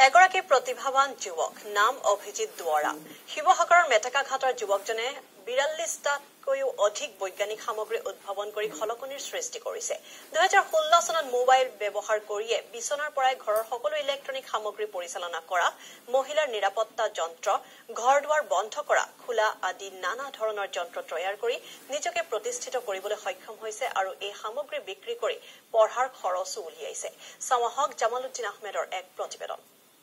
এগৰাকী প্ৰতিভাৱান যুৱক নাম অভিজিত দুৱৰা শিৱসাগৰৰ মেটেকাঘাটৰ যুৱকজনে ৪২টাতকৈও অধিক বৈজ্ঞানিক সামগ্ৰী উদ্ভাৱন কৰি খলকনিৰ সৃষ্টি কৰিছে ২০১৬ চনত মোবাইল ব্যৱহাৰ কৰিয়ে বিচনাৰ পৰাই ঘৰৰ সকলো ইলেক্ট্ৰনিক সামগ্ৰী পৰিচালনা কৰা মহিলাৰ নিৰাপত্তা যন্ত্ৰ ঘৰ দুৱাৰ বন্ধ কৰা খোলা আদি নানা ধৰণৰ যন্ত্ৰ তৈয়াৰ কৰি নিজকে প্ৰতিষ্ঠিত কৰিবলৈ সক্ষম হৈছে আৰু এই সামগ্ৰী বিক্ৰী কৰি পঢ়াৰ খৰচো উলিয়াইছে চামাহক জামালুদ্দিন আহমেদৰ এক প্ৰতিবেদন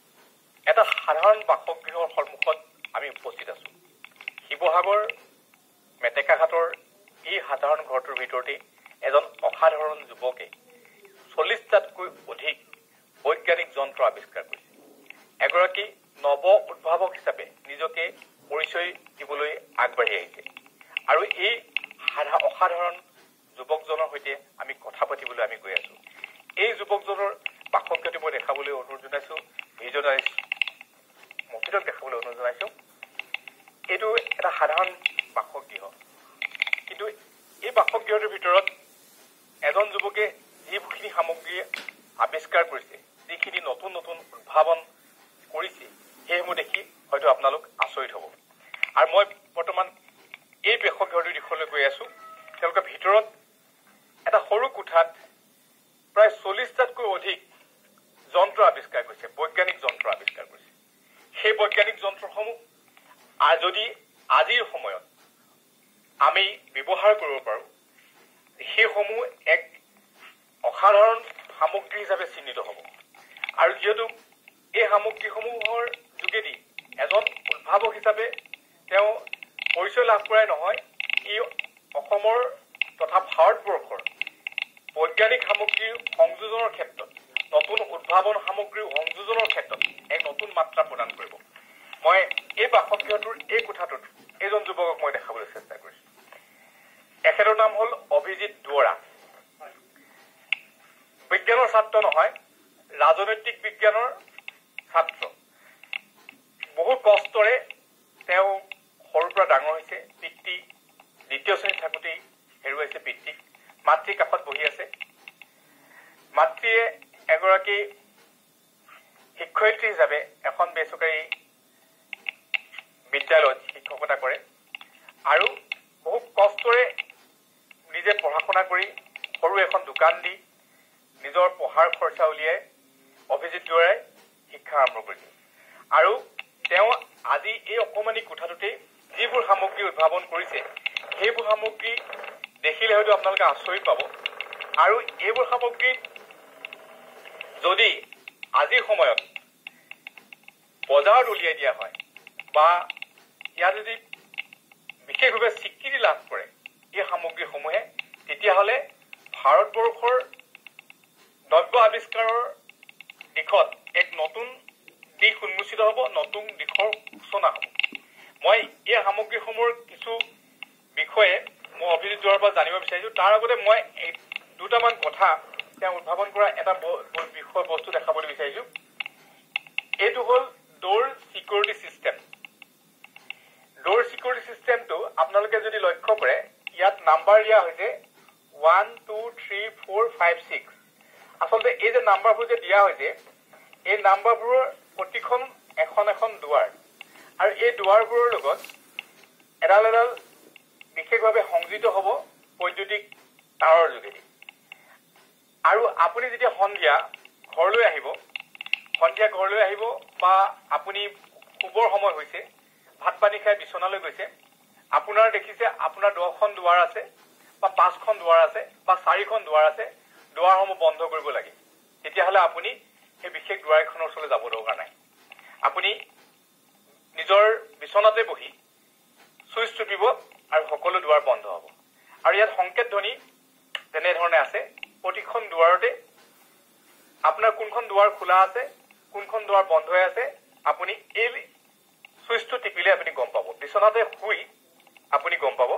এটা সাধাৰণ বাসগৃহৰ সন্মুখত আমি উপস্থিত আছো শিৱসাগৰ মেটেকাঘাটৰ এই সাধাৰণ ঘৰটোৰ ভিতৰতে এজন অসাধাৰণ যুৱকে ৪০টাতকৈ অধিক বৈজ্ঞানিক যন্ত্ৰ আৱিষ্কাৰ কৰিছে এগৰাকী নৱ উদ্ভাৱক হিচাপে নিজকে পৰিচয় দিবলৈ আগবাঢ়ি আহিছে আৰু এই অসাধাৰণ যুৱকজনৰ সৈতে আমি কথা পাতিবলৈ আমি গৈ আছো এই যুৱকজনৰ বাসগৃহটো মই দেখাবলৈ অনুৰোধ জনাইছো ভিজুৱেলাইজ মফিদক দেখাবলৈ অনুৰোধ জনাইছো এইটো এটা সাধাৰণ বাসগৃহ কিন্তু এই বাসগৃহটোৰ ভিতৰত এজন যুৱকে যিখিনি সামগ্ৰী আৱিষ্কাৰ কৰিছে যিখিনি নতুন নতুন উদ্ভাৱন কৰিছে সেইসমূহ দেখি হয়তো আপোনালোক আচৰিত হ'ব আৰু মই বৰ্তমান এই বাসগৃহটোৰ দিশলৈ গৈ আছো তেওঁলোকৰ ভিতৰত এটা সৰু কোঠাত প্ৰায় ৪০টাতকৈ অধিক যন্ত্ৰ আৱিষ্কাৰ কৰিছে বৈজ্ঞানিক যন্ত্ৰ আৱিষ্কাৰ কৰিছে সেই বৈজ্ঞানিক যন্ত্ৰসমূহ যদি আজিৰ সময়ত আমি ব্যৱহাৰ কৰিব পাৰো সেইসমূহ এক অসাধাৰণ সামগ্ৰী হিচাপে চিহ্নিত হ'ব আৰু যিহেতু এই সামগ্ৰীসমূহৰ যোগেদি এজন উদ্ভাৱক হিচাপে তেওঁ পৰিচয় লাভ কৰাই নহয় ই অসমৰ তথা ভাৰতবৰ্ষৰ বৈজ্ঞানিক সামগ্ৰীৰ সংযোজনৰ ক্ষেত্ৰত নতুন উদ্ভাৱন সামগ্ৰীৰ সংযোজনৰ ক্ষেত্ৰত এক নতুন মাত্ৰা প্ৰদান কৰিব মই এই বাসগৃহটোৰ এই কোঠাটোত এজন যুৱকক মই দেখাবলৈ চেষ্টা কৰিছো এখেতৰ নাম হ'ল অভিজিত দুৱৰা বিজ্ঞানৰ ছাত্ৰ নহয় ৰাজনৈতিক বিজ্ঞানৰ ছাত্ৰ বহু কষ্টৰে তেওঁ সৰুৰ পৰা ডাঙৰ হৈছে পিতৃ দ্বিতীয় শ্ৰেণীত থাকোঁতেই হেৰুৱাইছে পিতৃক মাতৃৰ কাষত বহি আছে মাতৃয়ে এগৰাকী শিক্ষয়িত্ৰী হিচাপে এখন বেচৰকাৰী বিদ্যালয়ত শিক্ষকতা কৰে আৰু বহু কষ্টৰে নিজে পঢ়া শুনা কৰি সৰু এখন দোকান দি নিজৰ পঢ়াৰ খৰচা উলিয়াই অভিজিত দুৱৰাই শিক্ষা আৰম্ভ কৰিছিল আৰু তেওঁ আজি এই অকমানি কোঠাটোতেই যিবোৰ সামগ্ৰী উদ্ভাৱন কৰিছে সেইবোৰ সামগ্ৰী দেখিলে হয়তো আপোনালোকে আচৰিত পাব আৰু এইবোৰ সামগ্ৰী যদি আজিৰ সময়ত বজাৰত উলিয়াই দিয়া হয় বা ইয়াত যদি বিশেষভাৱে স্বীকৃতি লাভ কৰে এই সামগ্ৰীসমূহে তেতিয়াহ'লে ভাৰতবৰ্ষৰ দ্ৰব্য আৱিষ্কাৰৰ দিশত এক নতুন দিশ উন্মোচিত হ'ব নতুন দিশৰ সূচনা হ'ব মই এই সামগ্ৰীসমূহৰ কিছু বিষয়ে মই অভিজিত দুৱৰাৰ পৰা জানিব বিচাৰিছো তাৰ আগতে মই দুটামান কথা তেওঁ উদ্ভাৱন কৰা এটা বিষয় বস্তু দেখাবলৈ বিচাৰিছো এইটো হ'ল door security system door security চিষ্টেমটো আপোনালোকে যদি লক্ষ্য কৰে ইয়াত নাম্বাৰ দিয়া হৈছে 1 2 3 4 5 6 আচলতে এই যে নাম্বাৰবোৰ যে দিয়া হৈছে এই নাম্বাৰবোৰৰ প্ৰতিখন এখন এখন দুৱাৰ আৰু এই দুৱাৰবোৰৰ লগত এডাল এডাল বিশেষভাৱে সংযোজিত হ'ব বৈদ্যুতিক তাঁৰৰ যোগেদি আৰু আপুনি যেতিয়া সন্ধিয়া ঘৰলৈ আহিব বা আপুনি শুবৰ সময় হৈছে ভাত পানী খাই বিচনালৈ গৈছে আপোনাৰ দেখিছে আপোনাৰ 10খন দুৱাৰ আছে বা 5খন দুৱাৰ আছে বা 4খন দুৱাৰ আছে দুৱাৰসমূহ বন্ধ কৰিব লাগে তেতিয়াহ'লে আপুনি সেই বিশেষ দুৱাৰখনৰ ওচৰলৈ যাব দৰকাৰ নাই আপুনি নিজৰ বিচনাতে বহি চুইচ টিপিব আৰু সকলো দুৱাৰ বন্ধ হ'ব আৰু ইয়াত সংকেত ধ্বনি তেনেধৰণে আছে প্ৰতিখন দুৱাৰতে আপোনাৰ কোনখন দুৱাৰ খোলা আছে কোনখন দুৱাৰ বন্ধ হৈ আছে আপুনি এই চুইচটো টিপিলে আপুনি গম পাব বিচনাতে শুই আপুনি গম পাব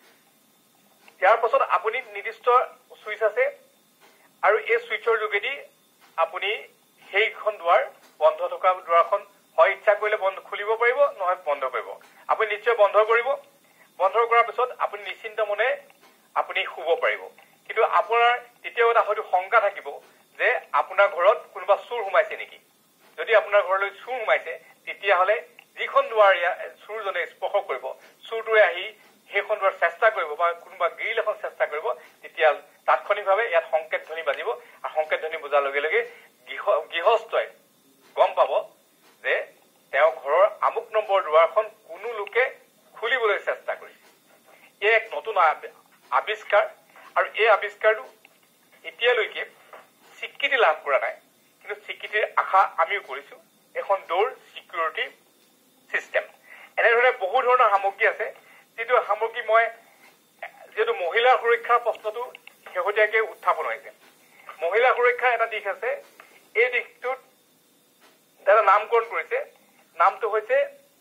ইয়াৰ পাছত আপুনি নিৰ্দিষ্ট চুইচ আছে আৰু এই চুইচৰ যোগেদি আপুনি সেইখন দুৱাৰ বন্ধ থকা দুৱাৰখন হয় ইচ্ছা কৰিলে বন্ধ খুলিব পাৰিব নহয় বন্ধ কৰিব আপুনি নিশ্চয় বন্ধ কৰিব বন্ধ কৰাৰ পিছত আপুনি নিশ্চিন্ত মনে আপুনি শুব পাৰিব কিন্তু আপোনাৰ তেতিয়াও এটা হয়তো শংকা থাকিব যে আপোনাৰ ঘৰত কোনোবা চোৰ সোমাইছে নেকি যদি আপোনাৰ আপোনাৰ ঘৰলৈ চুৰ সোমাইছে তেতিয়াহ'লে যিখন দুৱাৰ চুৰজনে স্পৰ্শ কৰিব চুৰটোৱে আহি সেইখন দুৱাৰ চেষ্টা কৰিব বা কোনোবা গ্ৰিল এখন চেষ্টা কৰিব তেতিয়া তাৎক্ষণিকভাৱে ইয়াত সংকেত ধ্বনি বাজিব আৰু সংকেত ধ্বনি বজাৰ লগে লগে গৃহস্থই গম পাব যে তেওঁ ঘৰৰ আমুক নম্বৰ দুৱাৰখন কোনো লোকে খুলিবলৈ চেষ্টা কৰিছে এই এক নতুন আৱিষ্কাৰ আৰু এই আৱিষ্কাৰটো এতিয়ালৈকে স্বীকৃতি লাভ কৰা নাই কিন্তু স্বীকৃতিৰ আশা আমিও কৰিছো এখন ডোৰ সিকিউৰিটি সিস্টেম এনেধৰণে বহু ধৰণৰ সামগ্ৰী আছে যিটো সামগ্ৰী মই যেটো মহিলাৰ সুৰক্ষাৰ প্ৰশ্নটো শেহতীয়াকৈ উত্থাপন হৈছে মহিলা সুৰক্ষাৰ এটা দিশ আছে এই দিশটোত এটা নামকৰণ কৰিছে নামটো হৈছে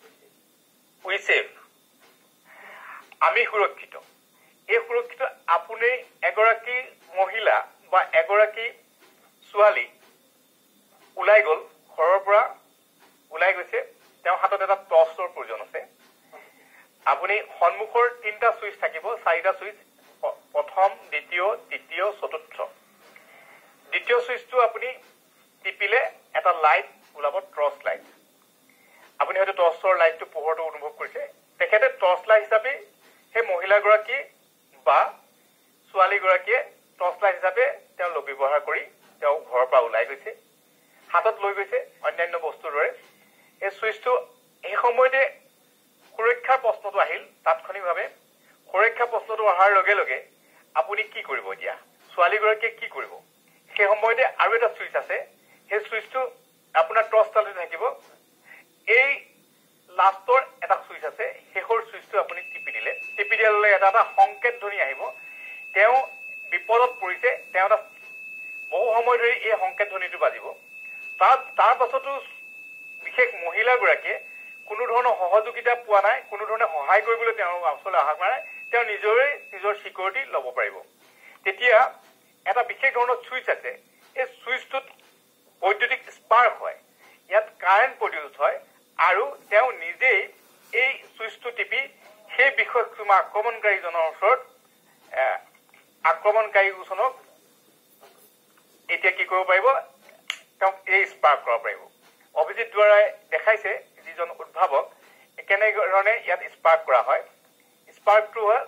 উই সেভ আমি সুৰক্ষিত এই সুৰক্ষিত আপুনি এগৰাকী মহিলা বা এগৰাকী ছোৱালী ওলাই গ'ল ঘৰৰ পৰা ওলাই গৈছে তেওঁ হাতত এটা টৰ্চৰ প্ৰয়োজন আছে আপুনি সন্মুখৰ তিনিটা সুইচ থাকিব চাৰিটা সুইচ প্ৰথম দ্বিতীয় তৃতীয় চতুৰ্থ দ্বিতীয় সুইচটো আপুনি টিপিলে এটা লাইট ওলাব টৰ্চ লাইট আপুনি হয়তো টৰ্চৰ লাইটটো পোহৰটো অনুভৱ কৰিছে তেখেতে টৰ্চ লাইট হিচাপে সেই মহিলাগৰাকী বা ছোৱালীগৰাকীয়ে টৰ্চ লাইট হিচাপে তেওঁ ব্যৱহাৰ কৰি তেওঁ ঘৰৰ পৰা ওলাই গৈছে হাতত লৈ গৈছে অন্যান্য বস্তুৰ দৰে এই সুইচটো এই সময়তে সুৰক্ষাৰ প্ৰশ্নটো আহিল তাৎক্ষণিকভাৱে সুৰক্ষা প্ৰশ্নটো অহাৰ লগে লগে আপুনি কি কৰিব এতিয়া ছোৱালীগৰাকীয়ে কি কৰিব সেই সময়তে আৰু এটা সুইচ আছে সেই সুইচটো আপোনাৰ টৰ্চ লাইটত থাকিব এই লাষ্টৰ এটা সুইচ আছে শেষৰ সুইচটো আপুনি টিপি দিলে এটা সংকেত ধ্বনি আহিব তেওঁ বিপদত পৰিছে তেওঁ এটা বহু সময় ধৰি এই সংকেত ধ্বনিটো বাজিব তাৰ পাছতো বিশেষ মহিলাগৰাকীয়ে কোনো ধৰণৰ সহযোগিতা পোৱা নাই কোনো ধৰণে সহায় কৰিবলৈ তেওঁ আচলতে আশা কৰা নাই তেওঁ নিজৰ সিকিউৰিটি ল'ব পাৰিব তেতিয়া এটা বিশেষ ধৰণৰ সুইচ আছে এই সুইচটোত বৈদ্যুতিক স্পাৰ্ক হয় ইয়াত কাৰেণ্ট প্ৰডিউচ হয় আৰু তেওঁ নিজেই এই সুইচটো টিপি সেই বিষয়সীমা আক্ৰমণকাৰীজনৰ ওচৰত আক্ৰমণকাৰীজনক এতিয়া কি কৰিব পাৰিব তেওঁক এই স্পাৰ্ক কৰিব পাৰিব অভিজিত দ্বাৰাই দেখাইছে যিজন উদ্ভাৱক কেনেধৰণে ইয়াত স্পাৰ্ক কৰা হয় স্পাৰ্কটো হয়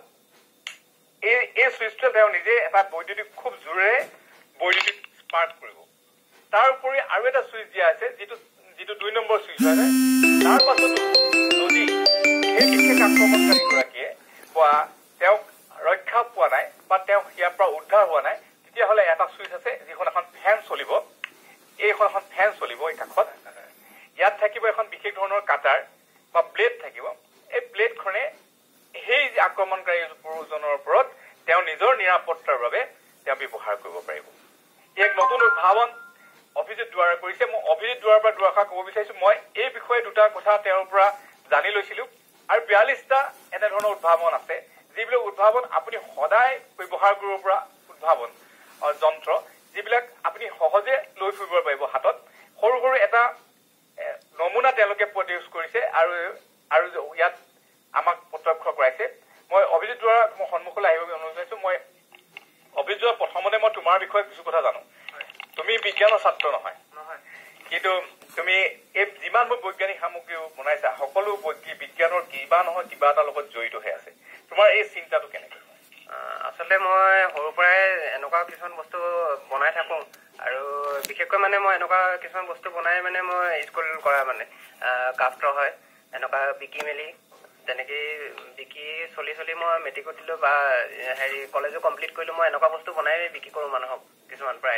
এই সুইচটো তেওঁ নিজে এটা বৈদ্যুতিক খুব জোৰেৰে বৈদ্যুতিক স্পাৰ্ক কৰিব তাৰ উপৰি আৰু এটা সুইচ দিয়া আছে যিটো 2 নম্বৰ সুইচ হয় তাৰ পাছতো যদি সেই বিশেষ আক্ৰমণকাৰীগৰাকীয়ে বা তেওঁক ৰক্ষা পোৱা নাই বা তেওঁ ইয়াৰ পৰা উদ্ধাৰ হোৱা নাই তেতিয়াহ'লে এটা সুইচ আছে যিখন এখন ফেন চলিব এইখন এখন ফেন চলিব এই কাষত ইয়াত থাকিব এখন বিশেষ ধৰণৰ কাটাৰ বা ব্লেড থাকিব এই ব্লেডখনে সেই আক্ৰমণকাৰীজনৰ ওপৰত তেওঁ নিজৰ নিৰাপত্তাৰ বাবে তেওঁ ব্যৱহাৰ কৰিব পাৰিব এক নতুন উদ্ভাৱন অভিজিত দ্বাৰা কৰিছে মই অভিজিত দ্বাৰাৰ পৰা দুআষাৰ ক'ব বিচাৰিছো মই এই বিষয়ে দুটা কথা তেওঁৰ পৰা জানি লৈছিলো আৰু 42টা এনেধৰণৰ উদ্ভাৱন আছে যিবিলাক উদ্ভাৱন আপুনি সদায় ব্যৱহাৰ কৰিব পৰা উদ্ভাৱন যন্ত্ৰ যিবিলাক আপুনি সহজে লৈ ফুৰিব পাৰিব হাতত সৰু সৰু এটা নমুনা তেওঁলোকে প্ৰডিউচ কৰিছে আৰু ইয়াত আমাক প্ৰত্যক্ষ কৰাইছে মই অভিজিত দ্বাৰা মই সন্মুখলৈ আহিব অনুৰোধ কৰিছো মই অভিজিত দ্বাৰা প্ৰথমতে মই তোমাৰ বিষয়ে কিছু কথা জানো তুমি বিজ্ঞানৰ ছাত্ৰ নহয় কিন্তু তুমি এই যিমানবোৰ বৈজ্ঞানিক সামগ্ৰী বনাইছা সকলো বিজ্ঞানৰ কিবা নহয় কিবা এটা লগত জড়িত হৈ আছে তোমাৰ এই চিন্তাটো কেনেকৈ আচলতে মই সৰুৰ পৰাই এনেকুৱা কিছুমান বস্তু বনাই থাকো আৰু বিশেষকৈ মানে মই এনেকুৱা কিছুমান বস্তু বনাই মানে মই স্কুল কৰা মানে ক্ৰাফ্টৰ হয় এনেকুৱা বিকি মেলি তেনেকৈ বিকি চলি মই মেট্ৰিকত দিলোঁ বা কলেজো কমপ্লিট কৰিলোঁ মই এনেকুৱা বস্তু বনাই বিক্ৰী কৰোঁ মানুহক কিছুমান প্ৰায়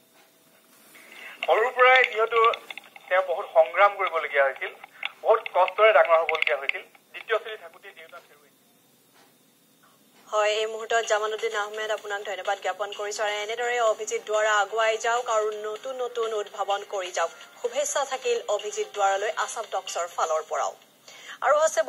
সৰুৰ পৰাই যিহেতু তেওঁ বহুত সংগ্ৰাম কৰিবলগীয়া হৈছিল বহুত কষ্টৰে ডাঙৰ হ'বলগীয়া হৈছিল দ্বিতীয় শ্ৰেণী থাকোঁতে দেউতাক হয় এই মুহূৰ্তত জামালুদ্দিন আহমেদ আপোনাক ধন্যবাদ জ্ঞাপন কৰিছো আৰু এনেদৰে অভিজিত দ্বাৰা আগুৱাই যাওক আৰু নতুন নতুন উদ্ভাৱন কৰি যাওক শুভেচ্ছা থাকিল অভিজিত দ্বাৰালৈ আছাম টক্সৰ ফালৰ পৰাও আৰু আছে